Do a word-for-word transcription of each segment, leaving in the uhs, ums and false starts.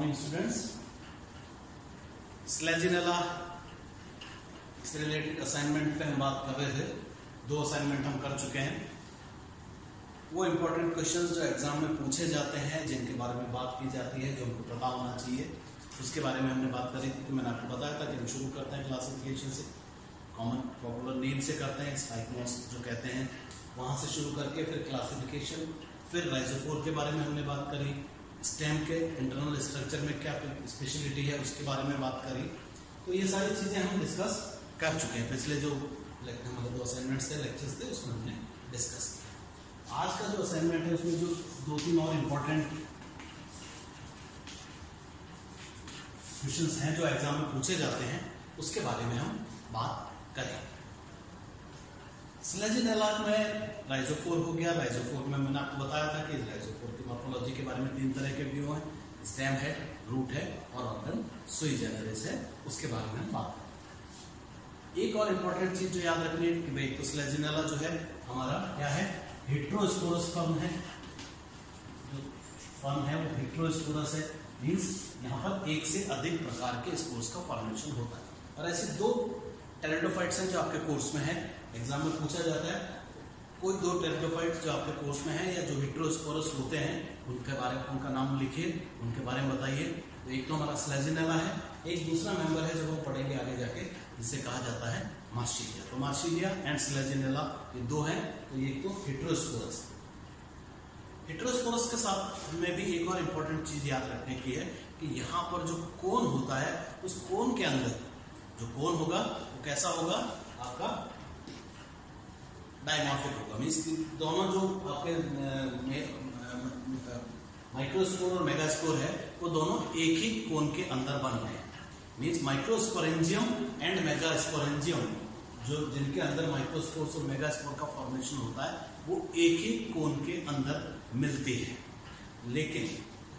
Morning students. स्लेजिनेला से related assignment पे हम बात कर रहे थे। दो असाइनमेंट हम कर चुके हैं। वो इंपॉर्टेंट क्वेश्चंस जो एग्जाम में पूछे जाते हैं, जिनके बारे में बात की जाती है, जो हमको पता होना चाहिए, उसके बारे में हमने बात करी थी। तो मैंने आपको बताया था कि हम शुरू करते हैं क्लासिफिकेशन से, कॉमन पॉपुलर नेम से करते हैं, स्पाइकमोस जो कहते हैं, वहाँ से शुरू करके फिर क्लासिफिकेशन, फिर राइजोफोर के बारे में हमने बात करी, स्टेम के इंटरनल स्ट्रक्चर में क्या स्पेशलिटी है उसके बारे में बात करी। तो ये सारी चीज़ें हम डिस्कस कर चुके हैं। पिछले जो हमारे दो असाइनमेंट्स थे, लेक्चर्स थे, उसमें हमने डिस्कस किया। आज का जो असाइनमेंट है उसमें जो दो तीन और इम्पोर्टेंट क्वेश्चंस हैं जो एग्जाम में पूछे जाते हैं, उसके बारे में हम बात करें। स्लेजिनेला में राइजोफोर हो गया। राइजोफोर में मैंने आपको बताया था कि राइजोफोर की मॉर्फोलॉजी के बारे में तीन तरह के व्यू हैं, स्टेम है, रूट है और ऑर्गन सुई जनरस है। उसके बारे में हम बात करें। एक और इम्पोर्टेंट चीज जो याद रखनी है कि भाई तो स्लेजिनेला जो है हमारा क्या है, हेट्रोस्पोरस फर्म है। जो फर्म है वो हेट्रोस्पोरस है, मींस यहाँ पर एक से अधिक प्रकार के स्पोर्स का फॉर्मेशन होता है। और ऐसे दो टेरिडोफाइट्स हैं जो आपके कोर्स में है, एग्जाम में पूछा जाता है। कोई दो टेरिडोफाइट्स जो आपके कोर्स में है या जो हेट्रोस्पोरस होते हैं, उनके बारे में उनका नाम लिखिए, उनके बारे में बताइए। तो एक तो हमारा स्लेजिनेला है, एक दूसरा मेंबर है जो हम पढ़ेंगे आगे जाके, जिसे कहा जाता है मार्सिलिया। तो मार्सिलिया एंड स्लेजिनेला ये दो हैं। तो ये तो हेट्रोस्पोरस। हेट्रोस्पोरस के साथ में भी एक और इम्पोर्टेंट चीज याद रखने की है कि यहाँ पर जो कोन होता है, उस कोन के अंदर जो कोन होगा वो कैसा होगा, आपका डायमॉर्फिक होगा। मीन्स दोनों जो आपके माइक्रोस्पोर और मेगास्पोर है वो दोनों एक ही कोन के अंदर बन रहे हैं। मीन्स माइक्रोस्पोरेंजियम एंड मेगास्पोरेंजियम जो जिनके अंदर माइक्रोस्पोर्स और मेगास्पोर का फॉर्मेशन होता है वो एक ही कोन के अंदर मिलते हैं। लेकिन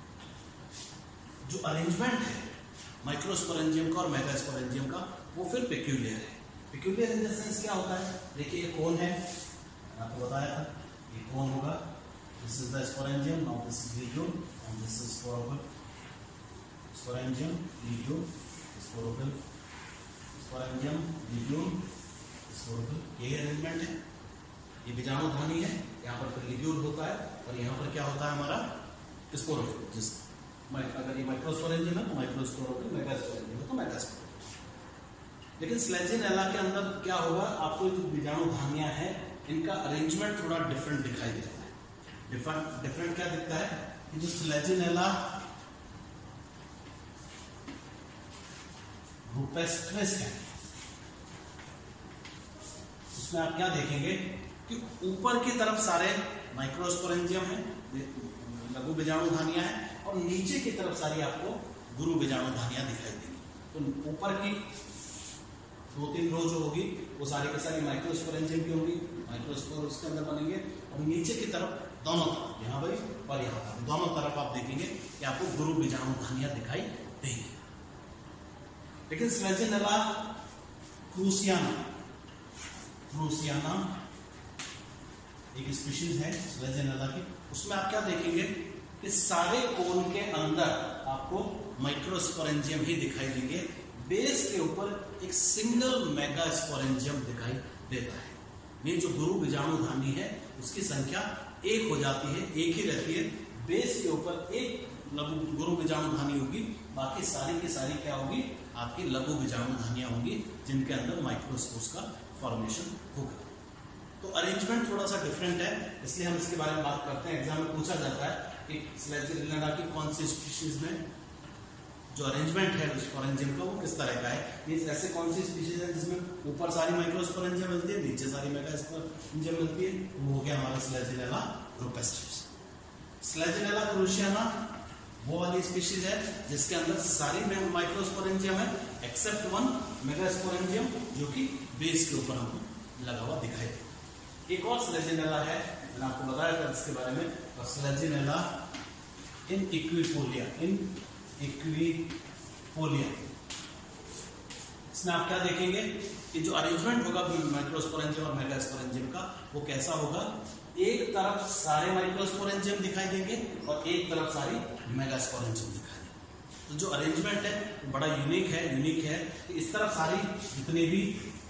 जो अरेंजमेंट है माइक्रोस्पोरेंजियम का और मेगास्पोरेंजियम का वो फिर पेक्यूलियर है। पेक्यूलियर इन द सेंस क्या होता है, देखिए ये कोन है, आपको बताया था ये कोन होगा, this is the sporangium, now this is ligule and this is sporophyll. Sporangium, ligule, sporophyll, sporangium, ligule, sporophyll, ये अरेंजमेंट है। ये बीजाणुधानी है, यहाँ पर फिर लीग्यूल होता है और यहाँ पर क्या होता है हमारा स्पोरोफिल। जिस अगर ये माइक्रोस्पोरेंजियम है तो माइक्रोस्पोरोफिल, मेगास्पोरेंजियम है तो मेगास्पोरोफिल। लेकिन स्लेजिनेला के अंदर क्या होगा, आपको जो बीजाणुधानियां हैं इनका अरेंजमेंट थोड़ा डिफरेंट दिखाई देता है। डिफरेंट डिफरेंट क्या दिखता है कि जो स्लेजिनेला रूपेस्ट्रिस है उसमें आप क्या देखेंगे कि ऊपर की तरफ सारे माइक्रोस्पोरेंजियम है, लघु बीजाणुधानियां हैं, और नीचे की तरफ सारी आपको गुरु बीजाणुधानियां दिखाई देंगी। तो ऊपर की दो तीन रो जो होगी वो सारी की सारी माइक्रोस्पोरेंजियम की होगी, माइक्रोस्पोर उसके अंदर बनेंगे, और नीचे की तरफ दोनों तरफ, यहाँ पर और यहाँ पर दोनों तरफ आप देखेंगे कि आपको गुरु बीजाणुधानियां दिखाई देंगी। लेकिन स्लेजिनेला क्रूसियाना, क्रूसियाना एक स्पीशीज है स्लेजिनेला की, उसमें आप क्या देखेंगे कि सारे कोन के अंदर आपको माइक्रोस्पोरेंजियम ही दिखाई देंगे। बेस के ऊपर एक सिंगल मेगास्पोरेंजियम दिखाई देता है। ये जो गुरु बीजाणुधानी है उसकी संख्या एक हो जाती है, एक ही रहती है। बेस के ऊपर एक लघु गुरु बीजाणुधानी होगी, बाकी सारी की सारी क्या होगी, आपकी लघु बीजाणुधानियां होंगी जिनके अंदर माइक्रोस्पोर्स का फॉर्मेशन होगा। तो अरेंजमेंट थोड़ा सा डिफरेंट है, इसलिए हम इसके बारे में बात करते हैं। एग्जाम में पूछा जाता है कि स्लेजिनेला की कौन सी स्पीशीज में जो अरेंजमेंट है स्पोरेंजियम का वो किस तरह का है। ये ऐसे कौन सी स्पीशीज है जिसमें ऊपर सारी माइक्रोस्पोरेंजियम मिलती है, नीचे सारी मेगास्पोरेंजियम मिलती है, वो हो गया हमारा स्लेजिनेला रूपेस्ट्रिस। स्लेजिनेला क्रूसियाना वो वाली स्पीशीज है जिसके अंदर सारी माइक्रोस्पोरेंजियम है एक्सेप्ट वन मेगास्पोरेंजियम जो कि बेस के ऊपर हमको लगा हुआ दिखाई दे। एक और स्लेजिनेला है, मैंने आपको बताया था इसके बारे में, और स्लेजिनेला इन इक्विफोलिया, इन इक्विफोलिया। इसमें आप क्या देखेंगे कि जो अरेंजमेंट होगा माइक्रोस्पोरेंजियम और मेगास्पोरेंजियम का वो कैसा होगा, एक तरफ सारे माइक्रोस्पोरेंजियम दिखाई देंगे और एक तरफ सारी मेगास्पोरेंजियम दिखाई देंगे। तो जो अरेंजमेंट है वो बड़ा यूनिक है यूनिक है इस तरफ सारी जितनी भी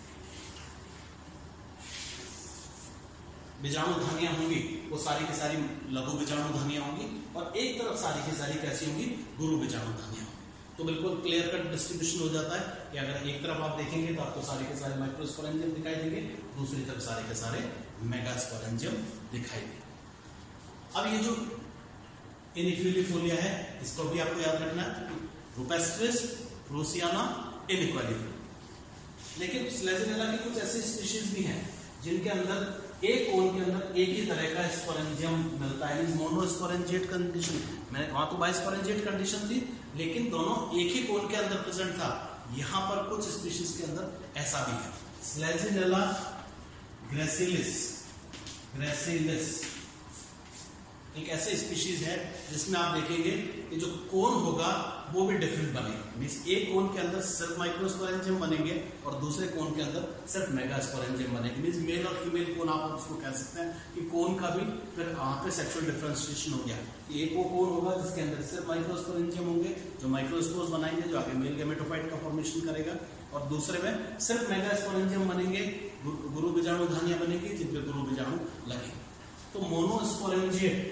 बीजाणुधानियां होंगी वो सारी की सारी लघु बीजाणुधानियां होंगी और एक तरफ सारी की सारी कैसी होंगी, गुरु बीजाणुधानियां होंगी। तो बिल्कुल क्लियर कट डिस्ट्रीब्यूशन हो जाता है कि अगर एक तरफ आप देखेंगे तो आपको सारे के सारे माइक्रोस्पोरेंजियम दिखाई देंगे, दूसरी तरफ सारे के सारे मेगास्पोरेंजियम दिखाई देंगे। अब ये जो इनिक्विलिफोलिया है इसको भी आपको याद रखना है, रूपेस्ट्रिस, प्रोसियाना, इनिक्विलिफोलिया। लेकिन स्लेजिनेला की कुछ ऐसी स्पीशीज भी हैं जिनके अंदर एक कोन के अंदर एक ही तरह का स्पोरेंजियम मिलता है, मोनोस्पोरेंजिएट कंडीशन। मैंने वहां तो बाइस्पोरेंजिएट कंडीशन थी लेकिन दोनों एक ही कोन के अंदर प्रेजेंट था। यहां पर कुछ स्पीशीज के अंदर ऐसा भी है, स्लेजिनेला ग्रेसिलिस ग्रेसिलिस एक ऐसे स्पीशीज है जिसमें आप देखेंगे कि जो कोन होगा वो भी डिफरेंट बनेगा। मींस एक कोन के अंदर सिर्फ माइक्रोस्पोरेंजियम बनेंगे और दूसरे कोन के अंदर सिर्फ मेगास्पोरेंजियम बनेंगे। मींस मेल और फीमेल कोन आप उसको कह सकते हैं कि कोन का भी फिर वहां पे सेक्सुअल डिफरेंशिएशन हो गया। एक वो कोन होगा जिसके अंदर सिर्फ माइक्रोस्पोरेंजियम होंगे जो माइक्रोस्पोर्स बनाएंगे जो आगे मेल गैमेटोफाइट का फॉर्मेशन करेगा, और दूसरे में सिर्फ मेगास्पोरेंजियम बनेंगे, गुरु बीजाणुधानियां बनेंगी जिनपे गुरु बीजाणु लगेंगे। तो मोनोस्पोरेंजिएट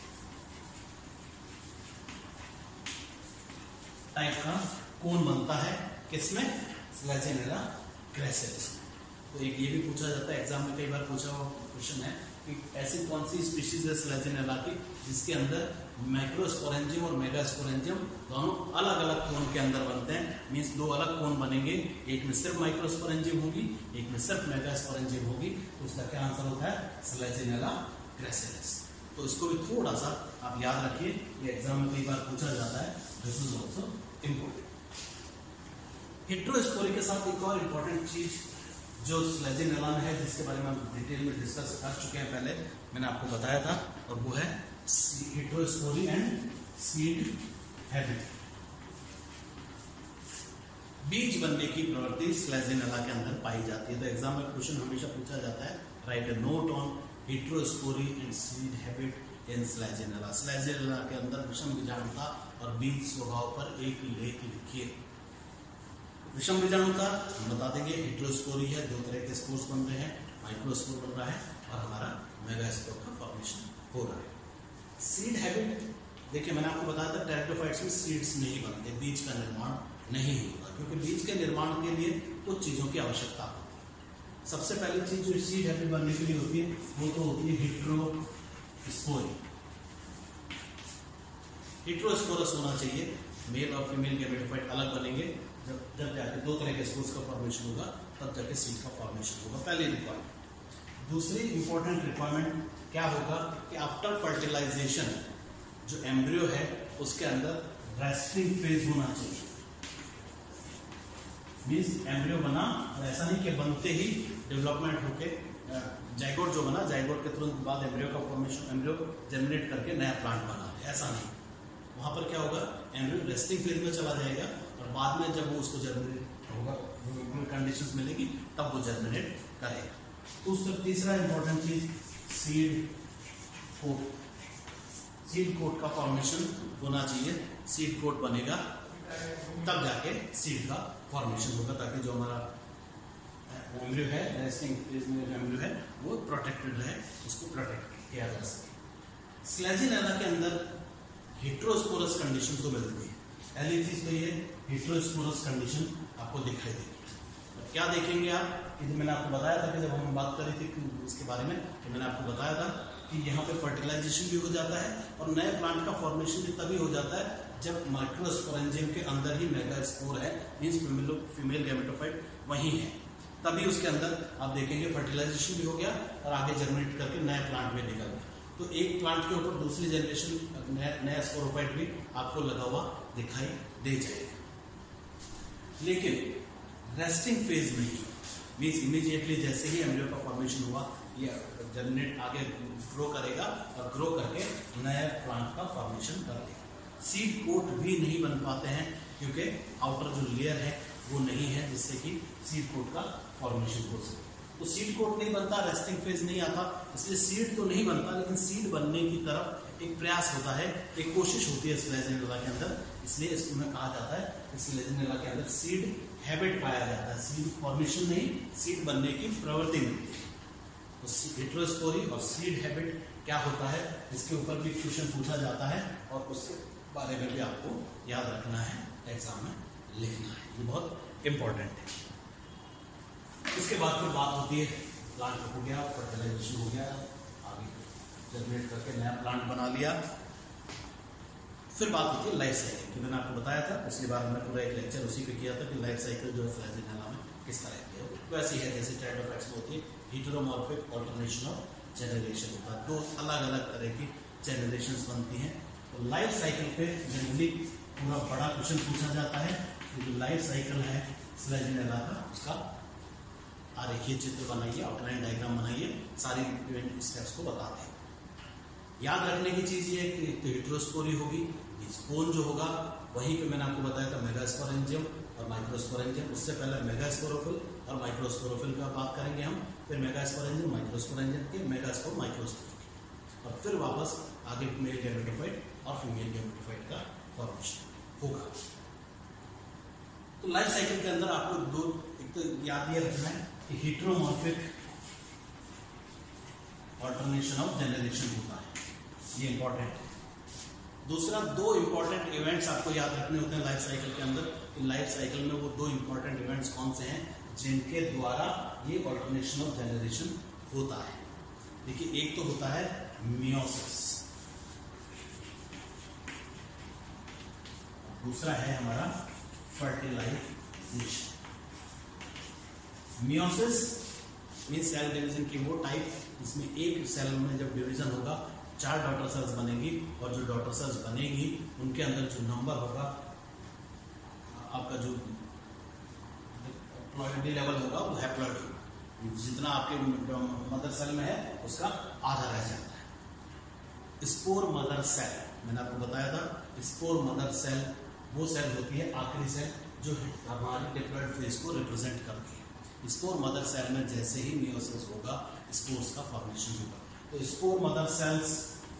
टाइप का कोन बनता है किसमें, स्लेजिनेला ग्रेसिलिस। तो एक ये भी पूछा जाता है एग्जाम में, कई बार पूछा हुआ क्वेश्चन है कि ऐसी कौन सी स्पीशीज है स्लेजिनेला की जिसके अंदर माइक्रोस्पोरेंजियम और मेगास्पोरेंजियम दोनों अलग अलग कोन के अंदर बनते हैं। मींस दो अलग कोन बनेंगे, एक में सिर्फ माइक्रोस्पोरेंजियम होगी, एक में सिर्फ मेगास्पोरेंजियम होगी। तो इसका क्या आंसर होता है, स्लेजिनेला ग्रेसिलिस। तो इसको भी थोड़ा सा आप याद रखिए, ये एग्जाम में कई बार पूछा जाता है। This is also important. Heterospory के साथ एक और इम्पोर्टेंट चीज जो स्लेजिनेला में है जिसके बारे में हम डिटेल में डिस्कस कर चुके हैं पहले, मैंने आपको बताया था, और वो है हेट्रोस्पोरी एंड सीड हैबिट। बीज बनने की प्रवृत्ति स्लेजिनेला के अंदर पाई जाती है। तो एग्जाम में क्वेश्चन हमेशा पूछा जाता है, write a note on heterospory and seed habit in selaginella. Selaginella के अंदर विषम बीजाणुता और बीज स्वभाव पर एक लेख लिखिए। विषम बीजाणुता हम बता देंगे, हेट्रोस्पोरी है, दो तरह के स्पोर्स बन रहे हैं, माइक्रोस्पोर बन रहा है और हमारा मेगास्पोर का फॉर्मेशन हो रहा है। सीड हैबिट, देखिए मैंने आपको बताया था टेरिडोफाइट्स में सीड्स नहीं बनते, बीज का निर्माण नहीं होता, क्योंकि बीज के निर्माण के लिए कुछ चीजों की आवश्यकता होती है। सबसे पहली चीज जो सीड हैबिट बनने के लिए होती है वो तो होती है हेट्रोस्पोरी। हेट्रोस्पोरस होना चाहिए, मेल और फीमेल गैमेटोफाइट अलग बनेंगे। जब जब जाके दो तरह के स्पोर्स का फॉर्मेशन होगा तब जाके सीड का फॉर्मेशन होगा, पहली रिक्वायरमेंट। दूसरी इंपॉर्टेंट रिक्वायरमेंट क्या होगा कि आफ्टर फर्टिलाइजेशन जो एम्ब्रियो है उसके अंदर रेस्टिंग फेज होना चाहिए। मींस एम्ब्रियो बना और ऐसा नहीं कि बनते ही डेवलपमेंट होके जाइगोट जो बना, जाइगोट के तुरंत बाद एम्ब्रियो का फॉर्मेशन, एम्ब्रियो जनरेट करके नया प्लांट बना, ऐसा नहीं। वहां पर क्या होगा, एम्ब्रियो रेस्टिंग फेज में चला जाएगा और बाद में जब वो उसको जनरेट होगा, कंडीशंस मिलेगी तब वो जनरेट करेगा। तो उसका तीसरा इंपॉर्टेंट चीज सीड कोट। सीड कोट का फॉर्मेशन होना चाहिए, सीड कोट बनेगा तब जाके सीड का फॉर्मेशन होगा, ताकि जो हमारा एम्ब्रियो है, रेस्टिंग फेज में एम्ब्रियो है वो प्रोटेक्टेड रहे, उसको प्रोटेक्ट किया जा सके। स्लेजिनेला के अंदर हेट्रोस्पोरस कंडीशन तो मिलती है। पहली चीज तो ये हेट्रोस्पोरस कंडीशन आपको दिखाई देगी। क्या देखेंगे आप, मैंने आपको बताया था कि जब हम बात करी थी इसके बारे में, तो मैंने आपको बताया था कि यहाँ पे फर्टिलाइजेशन भी हो जाता है और नए प्लांट का फॉर्मेशन भी तभी हो जाता है जब माइक्रोस्पोरेंजियम के अंदर ही मेगास्पोर है, मींस फीमेल फीमेल गैमेटोफाइट वही है, तभी उसके अंदर आप देखेंगे फर्टिलाइजेशन भी हो गया और आगे जर्मिनेट करके नए प्लांट में निकल गया। तो एक प्लांट के ऊपर दूसरी जनरेशन नया स्पोरोफाइट भी आपको लगा हुआ दिखाई दे जाएगा। लेकिन रेस्टिंग फेज में ही, मींस इमीडिएटली जैसे ही एम्ब्रियो का फॉर्मेशन हुआ ये जर्मिनेट आगे ग्रो करेगा और ग्रो करके नया प्लांट का फॉर्मेशन कर देगा। सीड कोट भी नहीं बन पाते हैं क्योंकि आउटर जो लेयर है वो नहीं है जिससे कि सीड कोट का फॉर्मेशन हो सके। तो सीड कोट नहीं बनता, रेस्टिंग फेज नहीं आता, इसलिए सीड तो नहीं बनता, लेकिन सीड बनने की तरफ एक प्रयास होता है, एक कोशिश होती है स्लेजिनेला के अंदर, इसलिए इसमें कहा जाता है स्लेजिनेला के अंदर सीड हैबिट पाया जाता है। सीड फॉर्मेशन नहीं, सीड बनने की प्रवृत्ति मिलती है। तो हेटेरोस्पोरी और सीड हैबिट क्या होता है, इसके ऊपर भी क्वेश्चन पूछा जाता है और उसके बारे में भी आपको याद रखना है, एग्जाम में लिखना है, ये बहुत इंपॉर्टेंट है। इसके बाद फिर बात होती है, प्लांट हो गया, फर्टिलाइजेशन हो गया, आगे जनरेट करके नया प्लांट बना लिया। फिर बात होती है लाइफ साइकिल की। मैंने आपको बताया था पिछली बार हमने पूरा एक लेक्चर उसी पे किया था कि लाइफ साइकिल जो है फ्लैजिनेला में किस तरह की है। वैसी है जैसे टेट्राफैक्स में होती है, हेटेरोमॉर्फिक ऑल्टरनेशन ऑफ जनरेशन होता है, दो अलग अलग तरह की जनरेशन बनती हैं। तो लाइफ साइकिल पे जनरली पूरा बड़ा क्वेश्चन पूछा जाता है कि जो लाइफ साइकिल है फ्लैजिनेला का, उसका आरेखीय चित्र बनाइए, आउटलाइन डायग्राम बनाइए, सारी स्टेप्स को बताते हैं। याद रखने की चीज ये है कि तो हेटेरोस्पोरी होगी, स्पोन जो होगा वहीं पे मैंने आपको बताया था मेगास्पोरेंजियम और माइक्रोस्पोरेंजियम। उससे पहले मेगास्पोरोफिल और माइक्रोस्पोरोफिल का बात करेंगे हम, फिर मेगास्पोरेंजियम, माइक्रोस्पोरेंजियम के मेगास्पोर, माइक्रोस्पोर और फिर वापस आगे मेल गैमेटोफाइट और फीमेल गैमेटोफाइट का फॉर्मेशन होगा। तो लाइफ साइकिल के अंदर आपको दो, एक तो याद ये रखना है कि हेटेरोमॉर्फिक ऑल्टरनेशन ऑफ जनरेशन होता है, ये इंपॉर्टेंट है। दूसरा, दो इंपॉर्टेंट इवेंट्स आपको याद रखने होते हैं लाइफ साइकिल के अंदर। लाइफ साइकिल में वो दो इंपॉर्टेंट इवेंट्स कौन से हैं जिनके द्वारा ये ऑल्टरनेशन ऑफ जनरेशन होता है। देखिए, एक तो होता है मियोसिस, दूसरा है हमारा fertilisation. Meiosis mean cell division की वो टाइप जिसमें एक सेल में जब डिवीजन होगा चार डॉटर सेल्स बनेगी और जो डॉटर सेल्स बनेगी उनके अंदर जो नंबर होगा, आपका जो प्लॉइडी लेवल होगा वो हैप्लॉइड, जितना आपके मदर सेल में है उसका आधा रह जाता है। स्पोर मदर सेल मैंने आपको बताया था, स्पोर मदर सेल वो सेल होती है आखिरी सेल जो हमारे डिप्लॉइड फेज को रिप्रेजेंट करती है। स्पोर मदर सेल में जैसे ही मियोसिस होगा स्पोर्स का फॉर्मेशन होगा। तो स्पोर मदर सेल्स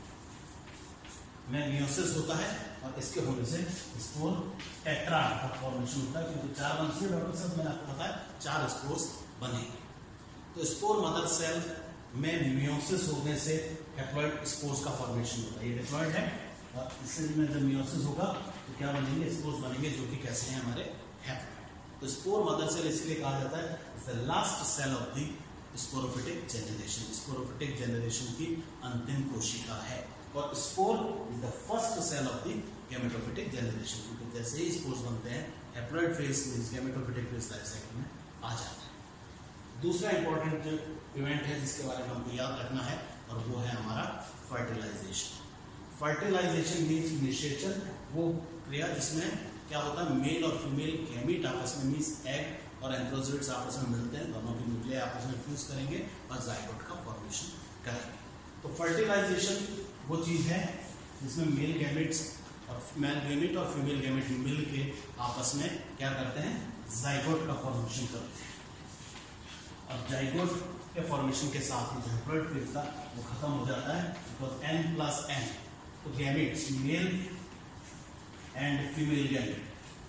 में मियोसिस होता है और इसके होने से स्पोर टेट्रा का फॉर्मेशन होता है, क्योंकि चार वंशीय डॉटर सेल्स मैंने आपको बताया चार स्पोर्स बनेंगे। तो स्पोर मदर सेल में मियोसिस होने से हैप्लॉइड स्पोर्स का फॉर्मेशन होता है। ये डिप्लॉइड है और इससे में जब मियोसिस होगा तो क्या बनेंगे, स्पोर्स बनेंगे जो कि कैसे हैं हमारे हैप्लॉइड। तो स्पोर मदर सेल इसलिए कहा जाता है the last cell of the sporophytic generation. Sporophytic generation की अंतिम कोशिका है और spore is the first cell of the gametophytic generation, क्योंकि जैसे ही स्पोर्स बनते हैं हैप्लॉइड फेज में गैमेटोफिटिक फेज लाइफ साइकिल में आ जाता है। दूसरा इंपॉर्टेंट जो इवेंट है जिसके बारे में हमको याद रखना है और वो है हमारा फर्टिलाइजेशन। फर्टिलाइजेशन मीन्स निषेचन, वो क्रिया जिसमें क्या होता है मेल और फीमेल गैमीट आपस में मीन्स एग और एंथ्रोजोइड्स आपस में मिलते हैं, दोनों की न्यूक्लियाई आपस में फ्यूज करेंगे और जाइगोट का फॉर्मेशन करेंगे। तो फर्टिलाइजेशन वो चीज है जिसमें मेल गैमेट्स और मेल गैमेट और फीमेल गैमेट मिल के आपस में क्या करते हैं, जाइगोट का फॉर्मेशन करते हैं। और जाइगोट के फॉर्मेशन के साथ ही जो हैप्लॉइड फेज था वो खत्म हो जाता है, बिकॉज एन प्लस एन, तो gametes male and female gamete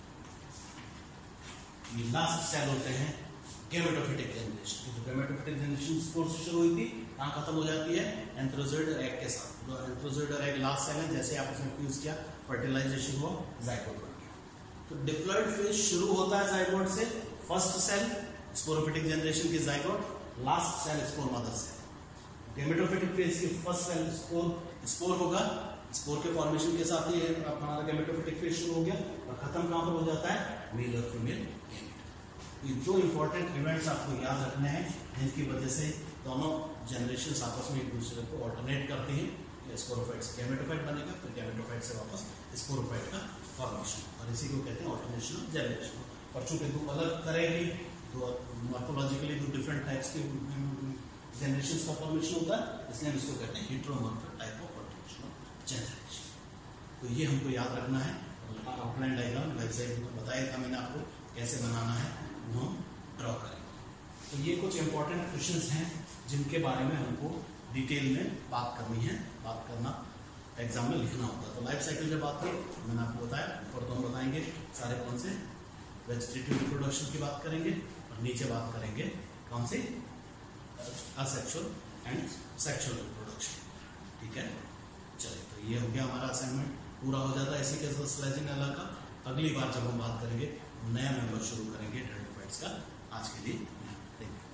ये लास्ट सेल होते हैं गैमेटोफिटिक जनरेशन। जो गैमेटोफिटिक जनरेशन स्पोर से शुरू हुई थी कहाँ खत्म हो जाती है, एंथ्रोजोइड और एग के साथ। जो एंथ्रोजोइड और एग लास्ट सेल है, जैसे आपस में फ्यूज किया फर्टिलाइजेशन हुआ, जाइगोट बन गया। तो डिप्लॉइड फेज शुरू होता है जाइगोट से, फर्स्ट सेल स्पोरोफिटिक जनरेशन की zygote, last cell spore mother cell. Gametophytic phase की फर्स्ट सेल स्पोर स्पोर होगा, स्पोर के फॉर्मेशन के साथ ही हमारा गैमेटोफिटिक फेज शुरू हो गया और खत्म कहां पर हो जाता है, मेल और फीमेल गैमेट। ये दो इंपॉर्टेंट इवेंट्स आपको याद रखने हैं जिनकी वजह से दोनों जनरेशन आपस में एक दूसरे को ऑल्टरनेट करती हैं। स्पोरोफाइट से गैमेटोफाइट बनेगा, फिर गैमेटोफाइट से वापस स्पोरोफाइट का फॉर्मेशन, और इसी को कहते हैं ऑल्टरनेशन ऑफ जनरेशन। और चूंकि दो अलग तरह की, दो मॉर्फोलॉजिकली दो डिफरेंट टाइप्स के जनरेशन का फॉर्मेशन होता है, इसलिए हम इसको कहते हैं heteromorphic type of alternation of generation. तो ये हमको याद रखना है। आउटलाइन डायग्राम वेबसाइट में बताया था मैंने आपको कैसे बनाना है, वो हम ड्रॉ करेंगे। तो ये कुछ इंपॉर्टेंट क्वेश्चंस हैं जिनके बारे में हमको डिटेल में बात करनी है, बात करना एग्जाम में लिखना होता है। तो लाइफ साइकिल जब बात की मैंने आपको बताया, ऊपर तो हम बताएंगे सारे कौन से वेजिटेटिव रिप्रोडक्शन की बात करेंगे और नीचे बात करेंगे कौन सी असेक्सुअल एंड सेक्सुअल रिप्रोडक्शन। ठीक है, चलिए तो ये हो गया हमारा असाइनमेंट, पूरा हो जाता है इसी के साथ स्लेजिनेला का। अगली बार जब हम बात करेंगे नया मेंबर शुरू करेंगे डेरिवेटिव्स का। आज के लिए थैंक यू।